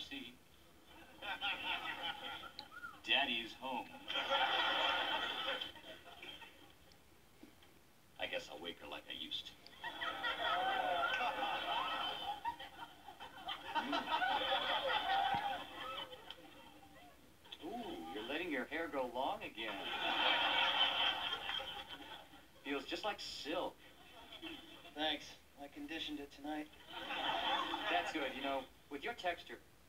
see. Daddy is home. I guess I'll wake her like I used to. Ooh, you're letting your hair grow long again. Feels just like silk. Thanks. I conditioned it tonight. That's good. You know, with your texture,